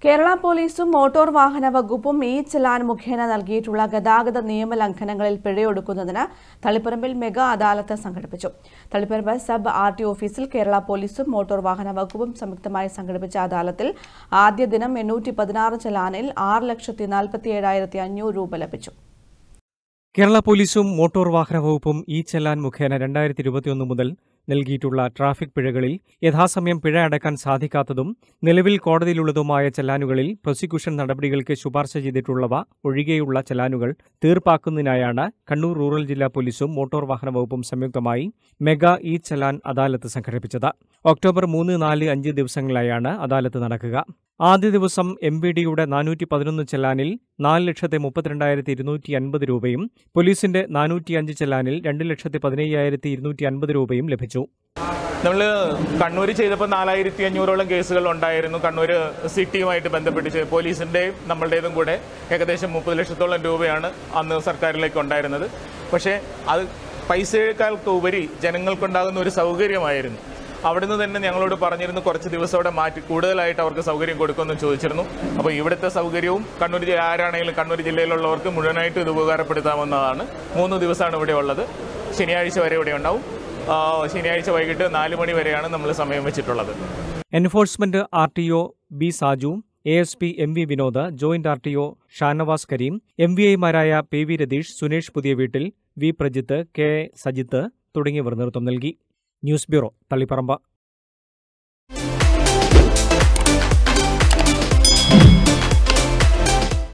കേരള പോലീസും മോട്ടോർ വാഹന വകുപ്പും ഇ-ചലാൻ മുഖേന നൽകിയിട്ടുള്ള ഗതാഗത നിയമലംഘനങ്ങളിൽ പിഴയൊടുക്കുന്നതിന് തളിപ്പറമ്പിൽ മെഗാ അദാലത്ത് സംഘടിപ്പിച്ചു. തളിപ്പറമ്പ് സബ് ആർടി ഓഫീസിൽ കേരള പോലീസും മോട്ടോർ വാഹന വകുപ്പും സംയുക്തമായി സംഘടിപ്പിച്ച അദാലത്തിൽ ആദ്യ ദിനം 816 ചലാനിൽ 6,47,500 രൂപ ലഭിച്ചു. കേരള പോലീസും മോട്ടോർ വാഹന വകുപ്പും ഇ-ചലാൻ മുഖേന 2021 മുതൽ നൽകിയിട്ടുള്ള ട്രാഫിക് പിഴകളിൽ യഥാസമയം പിഴ അടക്കാൻ സാധിക്കാത്തതും നിലവിൽ കോടതിയിലുള്ളതുമായ ചലാനുകളിൽ പ്രോസിക്യൂഷൻ നടപടികൾക്ക് ശുപാർശ ചെയ്തിട്ടുള്ളവ ഒഴികെയുള്ള ചലാനുകൾ തീർപ്പാക്കുന്നതിനായാണ് കണ്ണൂർ റൂറൽ ജില്ലാ പോലീസും മോട്ടോർ വാഹന വകുപ്പും സംയുക്തമായി മെഗാ ഇ-ചലാൻ അദാലത്ത് സംഘടിപ്പിച്ചത്. ഒക്ടോബർ 3, 4, 5 ദിവസങ്ങളിലായാണ് അദാലത്ത് നടക്കുക. ആദ്യ ദിവസം MVD-യുടെ 411 ചലാനിൽ 4,32,250 രൂപയും പോലീസിന്റെ 405 ചലാനിൽ 2,15,250 രൂപയും ലഭിച്ചു. നമ്മൾ കണ്ണൂർ ചെയ്തപ്പോൾ 4,500ഓളം കേസുകൾ ഉണ്ടായിരുന്നു. കണ്ണൂർ സിറ്റിയുമായിട്ട് ബന്ധപ്പെട്ട് പോലീസിൻ്റെയും നമ്മളുടേതും കൂടെ ഏകദേശം 30 ലക്ഷത്തോളം രൂപയാണ് അന്ന് സർക്കാരിലേക്ക് ഉണ്ടായിരുന്നത്. പക്ഷേ അത് പൈസയേക്കാൾ ഉപരി ജനങ്ങൾക്കുണ്ടാകുന്ന ഒരു സൗകര്യമായിരുന്നു. അവിടുന്ന് തന്നെ ഞങ്ങളോട് പറഞ്ഞിരുന്നു കുറച്ച് ദിവസം അവിടെ മാറ്റി കൂടുതലായിട്ട് അവർക്ക് സൗകര്യം കൊടുക്കുമെന്ന് ചോദിച്ചിരുന്നു. അപ്പോൾ ഇവിടുത്തെ സൗകര്യവും കണ്ണൂർ ആരാണെങ്കിലും കണ്ണൂർ ജില്ലയിലുള്ളവർക്ക് മുഴുവനായിട്ട് ഇത് ഉപകാരപ്പെടുത്താവുന്നതാണ്. 3 ദിവസമാണ് ഇവിടെ ഉള്ളത്. ശനിയാഴ്ച വരെ ഇവിടെ ഉണ്ടാവും. ശനിയാഴ്ച വൈകിട്ട് 4 മണി വരെയാണ് നമ്മൾ സമയം വെച്ചിട്ടുള്ളത്. Enforcement RTO B Saju, ASP MV Vinod, joint RTO Shanavas Kareem, MVI-മാരായ PV രതീഷ്, സുനേഷ് പുതിയ വീട്ടിൽ, V പ്രജിത്ത്, K സജിത്ത് തുടങ്ങിയവർ നേതൃത്വം നൽകി. News bureau, Taliparamba.